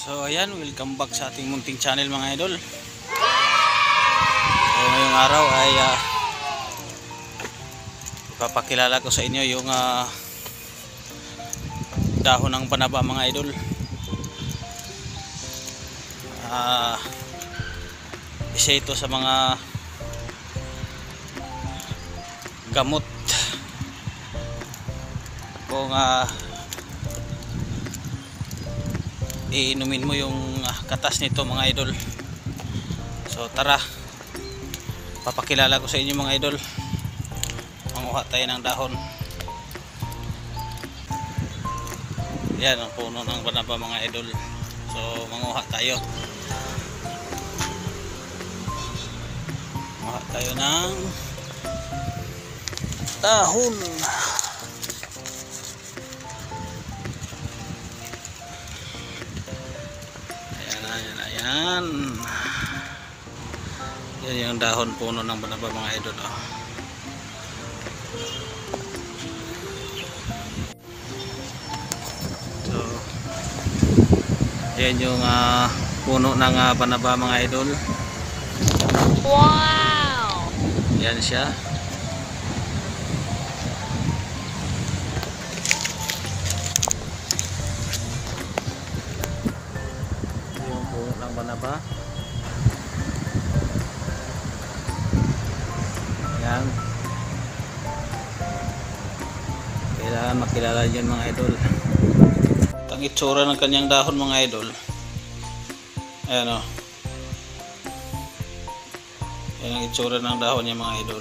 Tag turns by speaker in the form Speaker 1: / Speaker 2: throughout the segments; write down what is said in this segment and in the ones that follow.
Speaker 1: So ayan, welcome back sa ating munting channel mga idol. So ngayong araw ay ipapakilala ko sa inyo yung dahon ng banaba mga idol. Isa ito sa mga gamot kung iinumin mo yung katas nito mga idol. So tara, papakilala ko sa inyo mga idol. Manguha tayo ng dahon. Yan ang puno ng banaba mga idol. So manguha tayo. Manguha tayo ng dahon. Ayan. Yan yung dahon puno ng banaba mga idol. So yan yung puno ng banaba mga idol.
Speaker 2: Wow!
Speaker 1: Yan siya. Yung puno ng banaba. Yan. Kailangan makilala yun mga idol. Ang itsura ng kanyang dahon mga idol. Ayan o. Yan ang itsura ng dahon niya mga idol.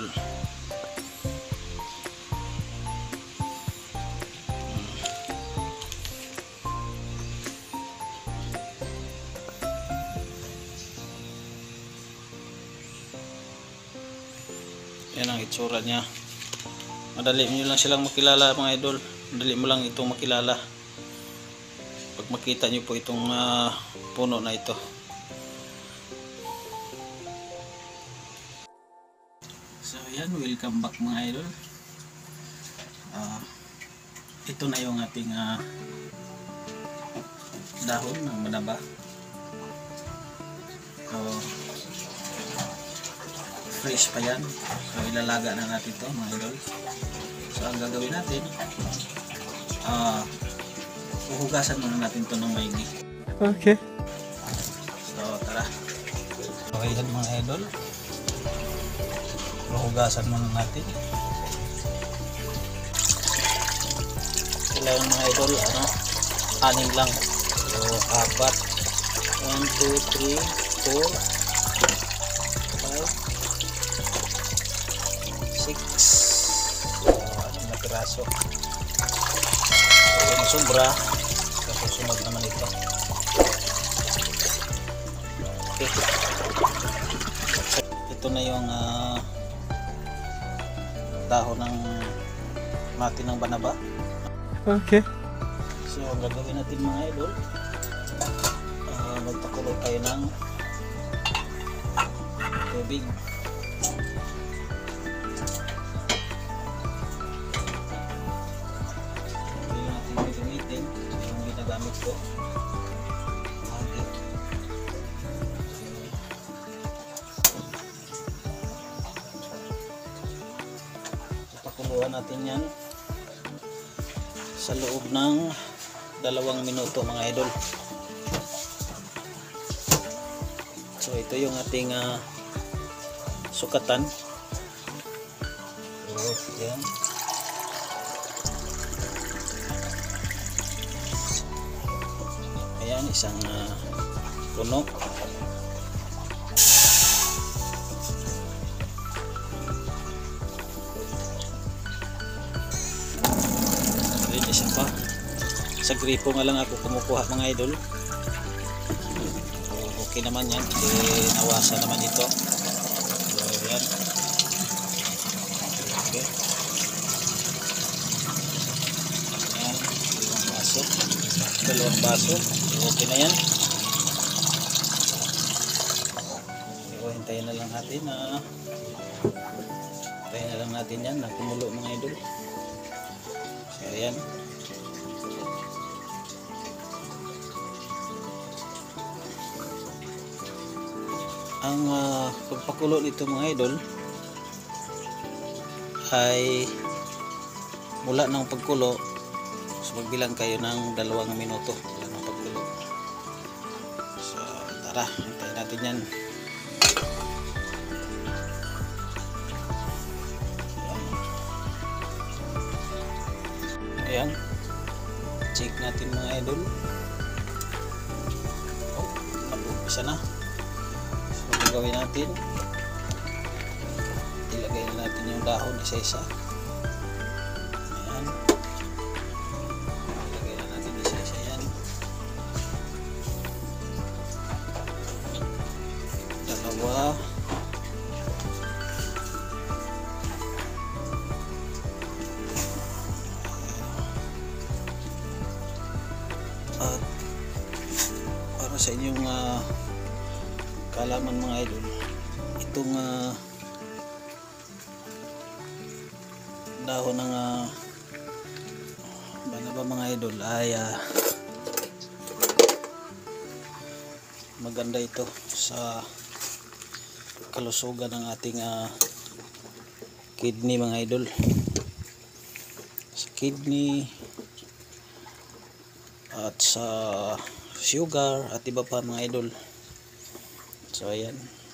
Speaker 1: Yan ang itsura niya. Madali nyo lang silang makilala mga idol. Madali mo lang itong makilala pag makita nyo po itong puno na ito. So yan, welcome back mga idol. Ito na yung ating dahon ng banaba. So fresh pa yan. So ilalaga na natin ito mga idol. So ang gagawin natin, huhugasan muna natin ito ng maigi.
Speaker 2: Okay.
Speaker 1: So tara. Okay yan mga idol. Huhugasan muna natin. Kailangan mga idol, anim lang. So 4. 1, 2, 3, 4, 5, 6. Anim na piraso. So yung sobra, kasusunod naman ito. Okay. Ito na yung dahon ng natin ng banaba.
Speaker 2: Okay.
Speaker 1: So ang gagawin natin mga idol, magpakulo tayo ng tubig. Hindi natin gagamitin yung ginagamit ko. Pakuluan natin yan sa loob ng 2 minuto mga idol. So ito yung ating sukatan. So yan. Ayan, isang puno. Isa pa. Sa gripo nga lang ako kumukuha mga idol. So, okay naman yan. Hindi nawasa naman ito. So yan. Okay. Ayan. 2 baso. 2 baso. So, okay na yan. So, hintayin na lang natin hintayin na lang natin yan na kumulo mga idol. So ayan. Ang pagpakulo nito mga idol ay mula ng pagkulo, so magbilang kayo ng 2 minuto mula ng pagkulo. So tara, hintayin natin yan. Ayan, check natin mga idol. Oh, nag-umpisa na. So gagawin natin, ilagay na natin yung dahon isa-isa. Ayan, ilagay na natin isa-isa yan. 2. At para sa inyong kaalaman mga idol, itong dahon ng banaba mga idol ay maganda ito sa kalusugan ng ating kidney mga idol, sa kidney at sa sugar at iba pa mga idol. So ayan,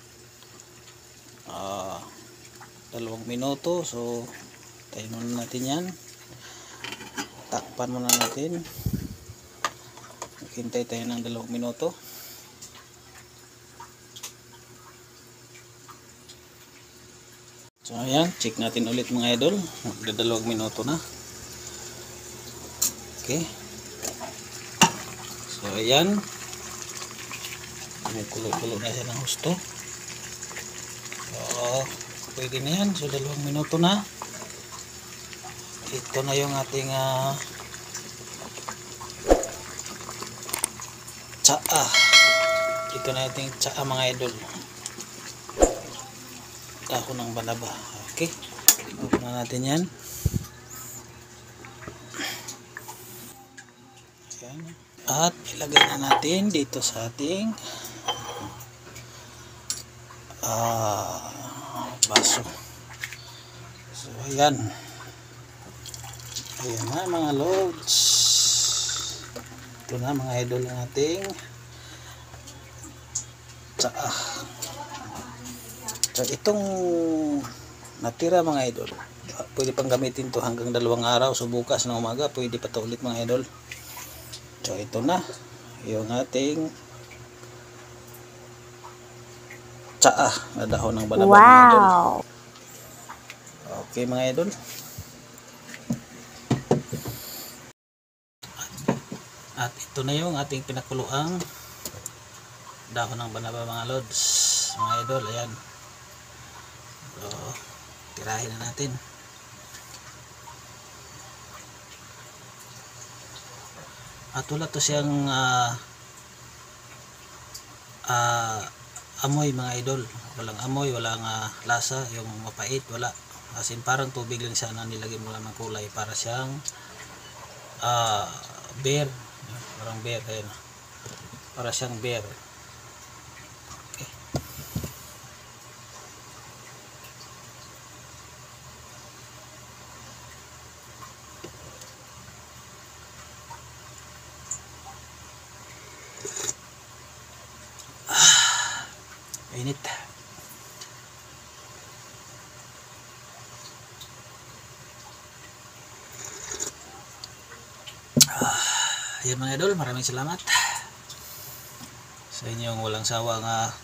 Speaker 1: 2 minuto. So tayo muna natin yan, takpan muna natin, hintay tayo ng 2 minuto. So ayan, check natin ulit mga idol, magda 2 minuto na. Okay, so ayan, kulo-kulo na siya ng husto. So pwede na yan. So 2 minuto na. Ito na yung ating tsaa. Ito na yung ating tsaa mga idol, dahon ng banaba. Okay, open na natin yan. Ayan. At ilagay na natin dito sa ating baso. So ayan, ayan na mga loads. Ito na mga idol ang ating tsaa. So itong natira mga idol, pwede pang gamitin to hanggang 2 araw. So bukas na umaga pwede pa to ulit mga idol. So ito na yung ating tsaa na dahon ng banaba mga idol. Okay mga idol, at ito na yung ating pinakuluang dahon ng banaba mga lods mga idol. Ayan, so tirahin na natin. At wala to siyang amoy mga idol, walang amoy, walang lasa, yung mapait, wala. As in parang tubig lang siya na nilagay mo lang ng kulay para siyang beer, parang beer. Ayan, para siyang beer. Okay. Init. Ayan mga idol, maraming salamat sa inyong walang sawang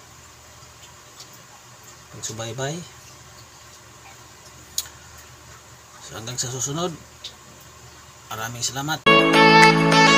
Speaker 1: pagsubaybay. So hanggang sa susunod, maraming salamat.